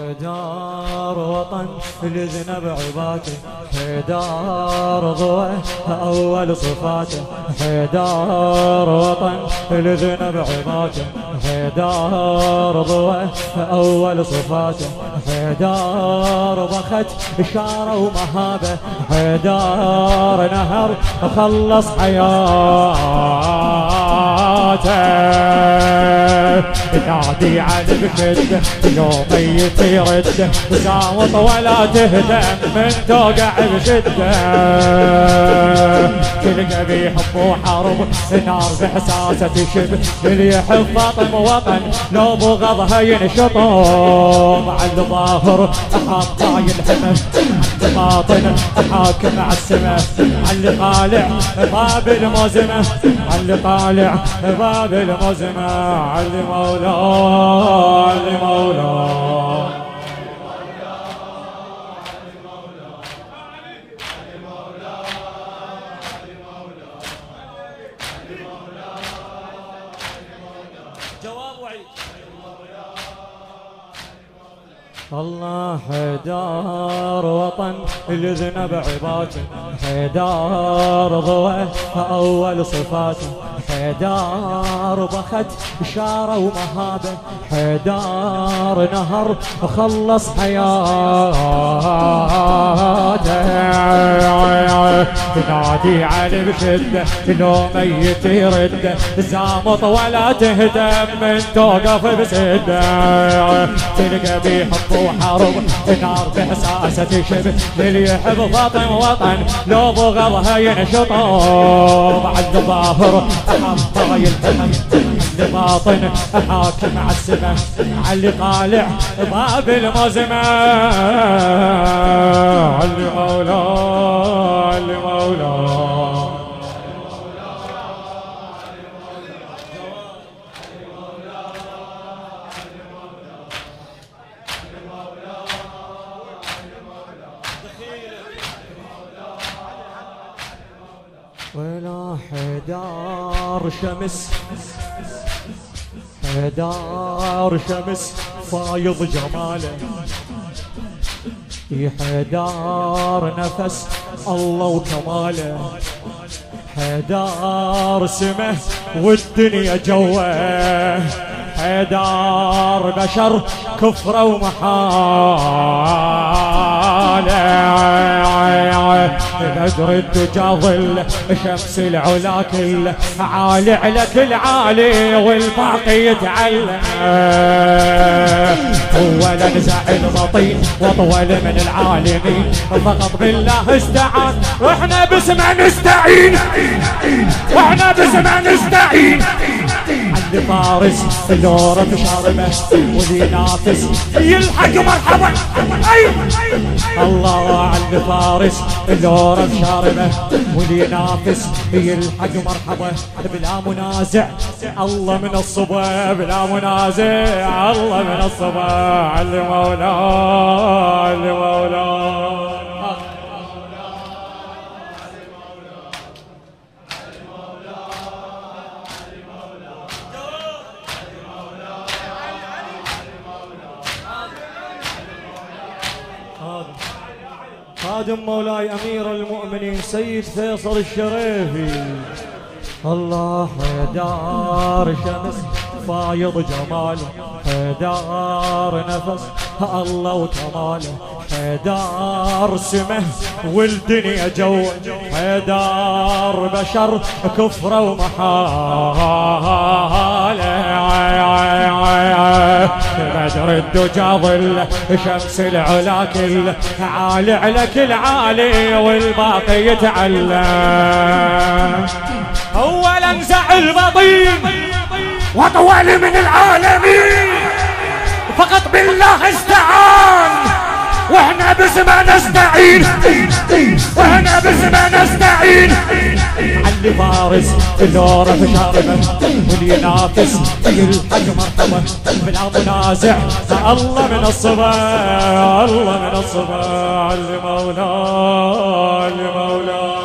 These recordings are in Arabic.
حيدار وطن لذنب عباته، حيدار ضوء أول صفاته، حيدار وطن لذنب عباته، حيدار ضوء أول صفاته، حيدار بخت إشارة ومهابة، حيدار نهر خلص حياته، نادي على بشده لو ميت يرده، زاوط ولا تهدم من توقع بشده، كل قبيح وحرب نار بحساسة تشب، اللي يحب فاطم وطن لو بغضها ينشطهم، على الظاهر حاطة يلهمه، على باطن حاكم على السماء، على طالع باب الموزمة، على طالع باب الموزمة، على مولاه على مولاه. جواب وعيد. الله حيدار وطن لذنب عباته، حيدار ضوء أول صفاته، حيدار بخت إشارة ومهابة، حيدار نهر خلص حياته، نادي علي بشدة لو ميت يرده، زامط ولا تهدم من توقف بسده، تلقى بيحب وحرب نار بحساسة تشب، للي يحب فاطم وطن لو بغضها ينشطهم، على الظاهر حاطة يلتهم، على باطن حاكم على السماء، على طالع باب الموزمة، على مولاه على مولاه. ولا حيدار شمس، حيدار شمس فايض جماله، حيدار نفس الله وكماله، حيدار سمه والدنيا جوه، حيدار بشر كفره ومحاله، بدر الدجى ظل شمس العلا كله، عالي على كل عالي والباقي يتعلم، ولا نزع البطين واطول من العالمين، فقط بالله استعان واحنا باسمه نستعين، واحنا باسمه نستعين، عند فارس اللورة بشاربه واللي ينافس يلحق مرحبا، الله عند فارس اللورة بشاربه واللي ينافس يلحق مرحبا، بلا منازع الله من الصبا، بلا منازع الله من الصبا، على مولاه على مولاه. خادم مولاي أمير المؤمنين سيد فيصل الشريفي، الله حيدار شمس فايض جماله، حيدار نفس الله وكماله، حيدار سمه والدنيا جو، حيدار بشر كفره ومحاله، بدر الدجى ظل شمس العلا كله، عالي على كل عالي والباقي يتعلم، اولا انزع البطين واطول من العالمين، فقط بالله استعان واحنا باسمه نستعين، واحنا باسمه نستعين، علي فارس اللورة بشاربه واللي ينافس يلحق مرحبا، بلا منازع الله من الصبا، الله من الصبا، علي مولاه علي مولاه.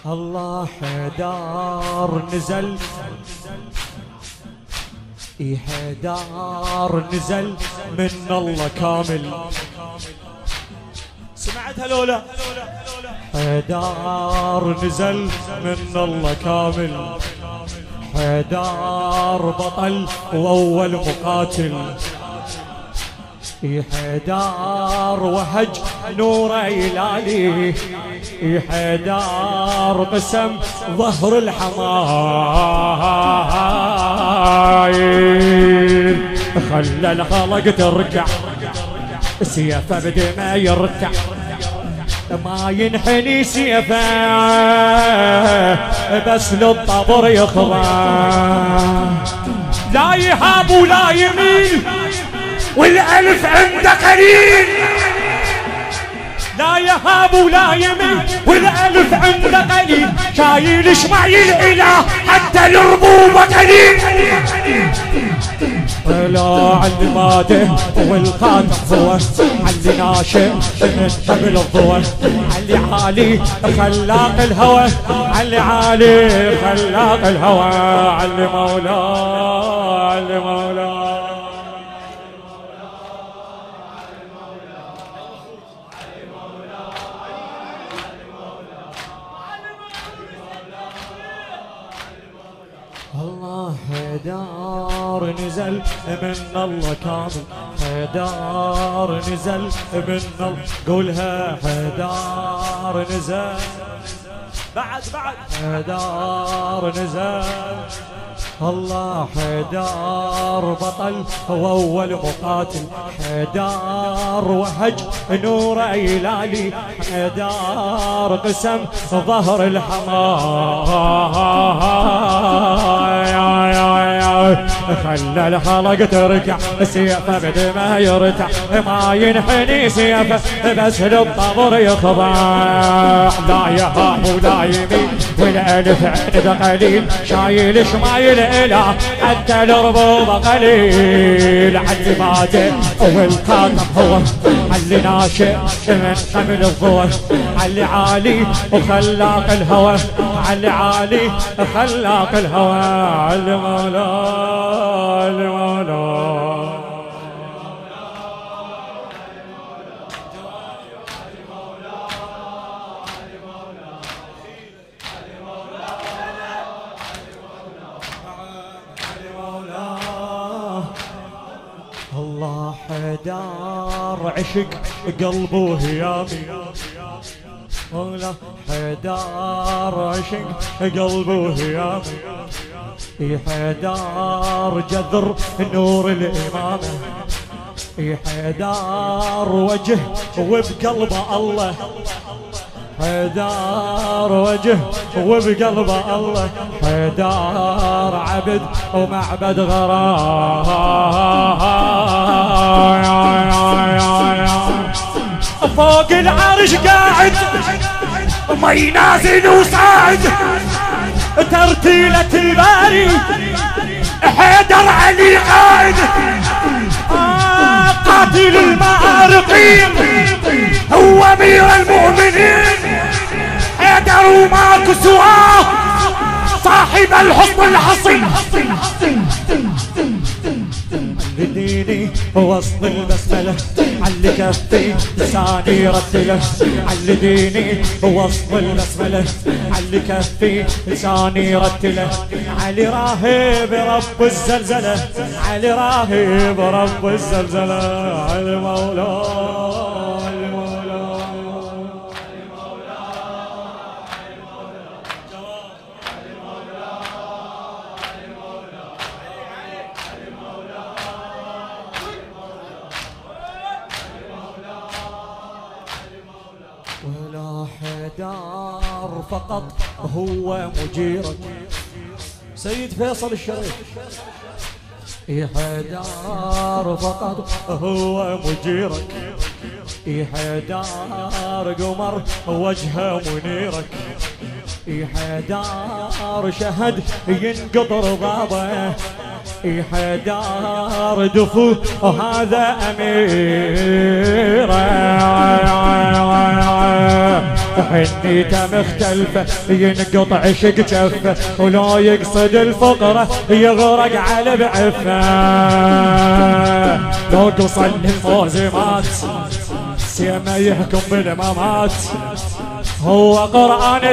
الله حيدر نزل، حيدر نزل من الله كامل. سمعتها لولا؟ حيدر نزل من الله كامل، حيدر بطل وأول مقاتل، حيدر وهج نور هلالي، حيدر قسم ظهر الحمايل، خلى الخلق تركع سيفه بدمه يرتع، ما ينحني سيفه بس للطبر يخضع، لا يهاب ولا يميل والألف عنده قليل، لا يهاب ولا يميل والألف عنده قليل، شايل شمايل إله حتى الربوبة قليل، طلع الماده والقادة ضوى علي ناشئ من قبل الضوى، علي عالي خلاق الهوى، علي عالي خلاق الهوى، علي مولاه علي مولاه. الله حيدر نزل من الله كامل، حيدر نزل من الله، قولها حيدر نزل بعد حيدر نزل، الله حيدر بطل هو أول مقاتل، حيدر وهج نور هلالي، حيدر قسم ظهر الحمايل، خلى الخلق تركع سيفه بدمه يرتع، ما ينحني سيفه بس للطبر يخضع، لا يهاب ولا يميل والألف عنده قليل، شايل شمايل إله حتى الربوبة قليل، علي ماده والقادم هو، علي ناشئ من قبل الضوى، علي عالي وخلاق الهوى، علي عالي خلاق الهوى، علي مولاه علي مولاه. الله حيدر عشق قلبه هيامي، الله حيدر عشق قلبه هيامي، حيدر جذر نور الإمامة، حيدر وجه وبقلبه الله، حيدر وجه وبقلبه الله، حيدر عبد ومعبد غرايا، فوق العرش قاعد ما ينازل وصاعد، ترتيلة الباري حيدر علي قائد، قاتل المعارقين هو امير المؤمنين، حيدر وماكو سواه صاحب الحصن الحصين، ديني وسط البسملة علي كفي لساني رتله، علي ديني وسط البسملة علي كفي لساني رتله، علي راهب رب الزلزلة، علي راهب رب الزلزلة، علي مولاه علي مولاه. ولا حيدر فقط هو مجيرك، سيد فيصل الشريف، حيدر فقط هو مجيرك، حيدر قمر وجهه منيرك، حيدر شهد ينقطر ضابه، حيدر دفو وهذا أميره، حنيته مختلفة ينقطع عشق جفة ولا يقصد الفقرة يغرق على بعفة لو قصد الموزمات سيما يحكم بالممات هو قرآن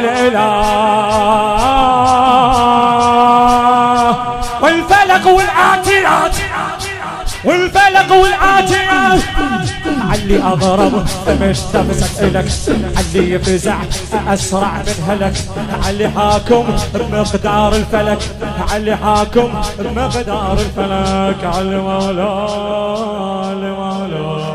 الإله والفلق والعاتيات والفلق والعاتيات علي أغرب مستفزك إلك علي يفزع أسرع من هلك علي حاكم بمقدار الفلك علي حاكم بمقدار الفلك علي مولا علي مولا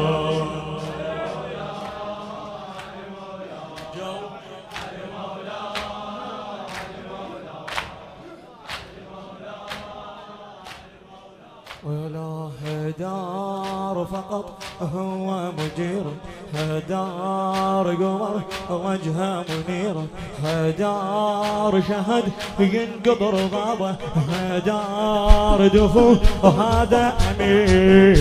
ولا هدار فقط هو مجير هدار قمر وجهه منير هدار شهد ينقض رضابه هدار دفو وهذا أمير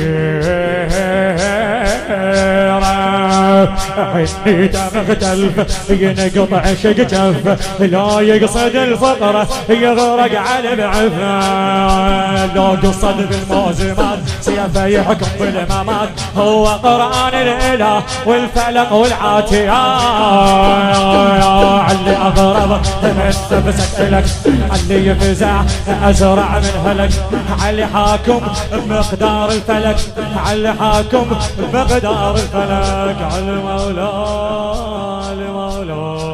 حنيته مختلفة ينقطع عشق جفة لا يقصد الفقرة يغرق على بعفة لو قصد بالموزمات سيفه يحكم بالممات هو قرآن الإله والفلق والعاتيات علي أغرب مستفزك إلك علي يفزع أسرع من هلك علي حاكم بمقدار الفلك علي حاكم بمقدار الفلك علي مولا علي مولا